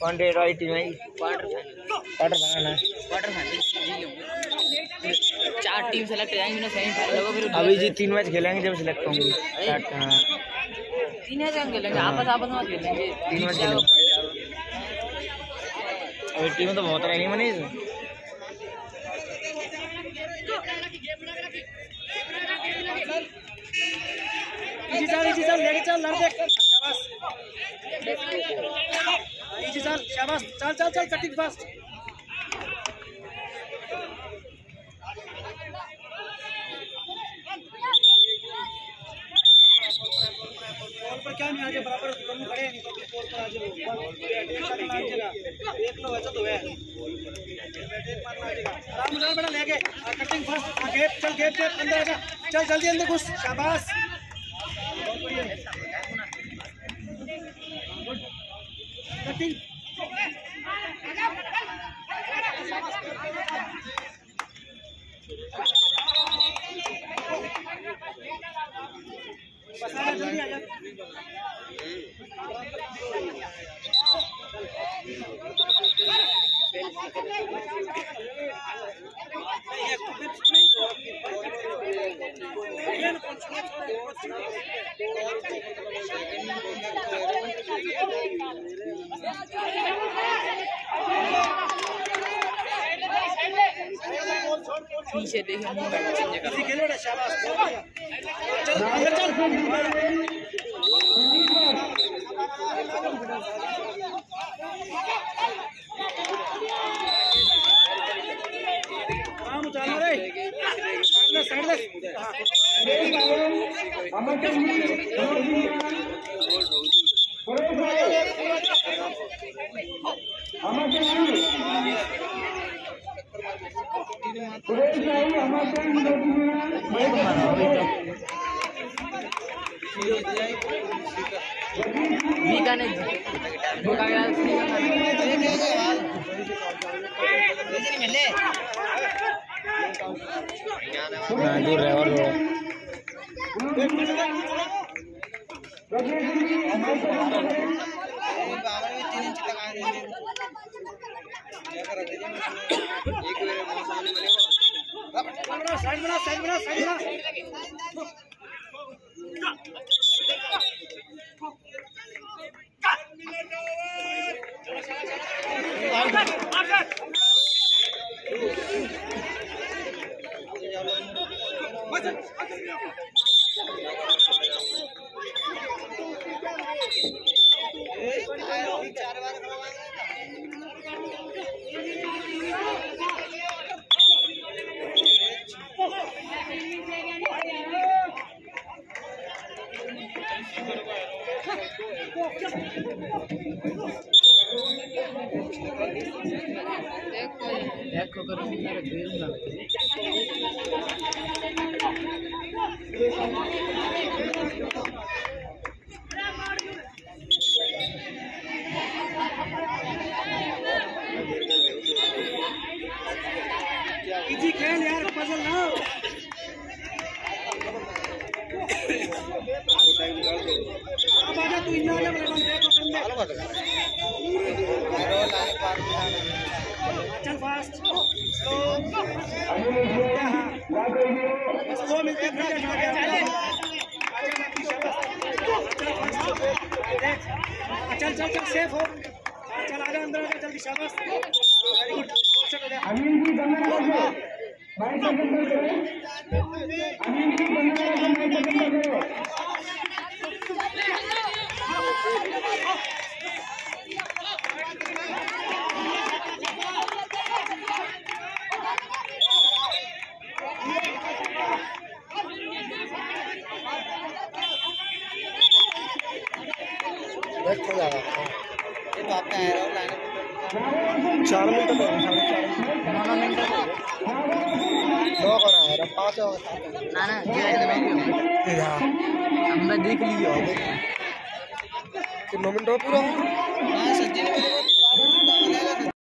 contract वाली team है quarter final 4 team select जाएंगी ना सेमीफाइनल होगा फिर अभी जी 3 मैच खेलेंगे जब सेलेक्ट होंगे 3 मैच खेलेंगे आपस में खेलेंगे 3 मैच खेलेंगे अभी टीम तो बहुत रही मनीष चल लेके चल लड़के शाबाश शाबाश चल कटिंग फास्ट पर क्या नहीं आजे बराबर दोनों खड़े हैं तो पोल पर आजे अटैक करना आ जाएगा देख लो ऐसा तो है अटैक मारना आ जाएगा आराम से बड़ा लेके कटिंग फास्ट गेप चल अंदर आजा चल जल्दी अंदर घुस शाबाश कटिंग जल्दी आजा पीछे देखे खेलो ना शाबाश चल अंदर चल काम चला रे साइड ले दूर रहे और साइड बना देखो करो मेरा घेरूंगा इजी खेल यार पजल ना अब आजा तू इन्ना आजा मेरे देखो कंधे चल फास्ट स्लो मिलते हैं चल सेफ हो चल आजा अंदर आजा जल्दी शाबाश वेरी गुड अमीन जी बनना करो भाई सेकंड करो अमीन जी बनना करो ये तो आपका है रो लाइन 4 मिनट तो 9 मिनट दो करा है 5 हो ना हमने देख लिया 9 मिनट हो पूरा हां सज्जी ने